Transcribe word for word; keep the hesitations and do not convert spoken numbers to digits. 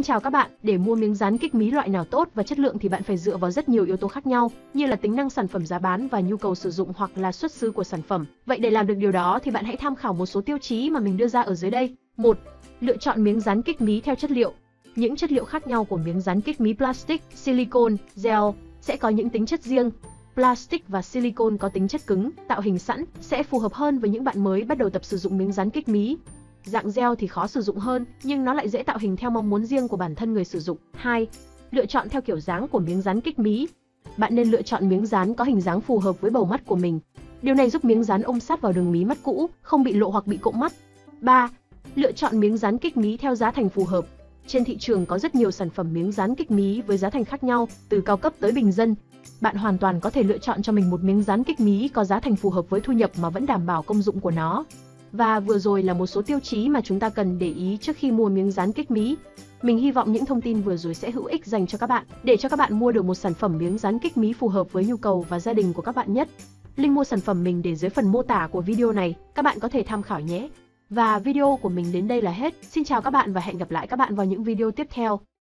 chào các bạn, để mua miếng dán kích mí loại nào tốt và chất lượng thì bạn phải dựa vào rất nhiều yếu tố khác nhau, như là tính năng sản phẩm, giá bán và nhu cầu sử dụng hoặc là xuất xứ của sản phẩm. Vậy để làm được điều đó thì bạn hãy tham khảo một số tiêu chí mà mình đưa ra ở dưới đây. một. Lựa chọn miếng dán kích mí theo chất liệu. Những chất liệu khác nhau của miếng dán kích mí plastic, silicone, gel sẽ có những tính chất riêng. Plastic và silicone có tính chất cứng, tạo hình sẵn, sẽ phù hợp hơn với những bạn mới bắt đầu tập sử dụng miếng dán kích mí. Dạng gel thì khó sử dụng hơn, nhưng nó lại dễ tạo hình theo mong muốn riêng của bản thân người sử dụng. hai. Lựa chọn theo kiểu dáng của miếng dán kích mí. Bạn nên lựa chọn miếng dán có hình dáng phù hợp với bầu mắt của mình. Điều này giúp miếng dán ôm sát vào đường mí mắt cũ, không bị lộ hoặc bị cộm mắt. ba. Lựa chọn miếng dán kích mí theo giá thành phù hợp. Trên thị trường có rất nhiều sản phẩm miếng dán kích mí với giá thành khác nhau, từ cao cấp tới bình dân. Bạn hoàn toàn có thể lựa chọn cho mình một miếng dán kích mí có giá thành phù hợp với thu nhập mà vẫn đảm bảo công dụng của nó. Và vừa rồi là một số tiêu chí mà chúng ta cần để ý trước khi mua miếng dán kích mí. Mình hy vọng những thông tin vừa rồi sẽ hữu ích dành cho các bạn, để cho các bạn mua được một sản phẩm miếng dán kích mí phù hợp với nhu cầu và gia đình của các bạn nhất. Link mua sản phẩm mình để dưới phần mô tả của video này, các bạn có thể tham khảo nhé. Và video của mình đến đây là hết. Xin chào các bạn và hẹn gặp lại các bạn vào những video tiếp theo.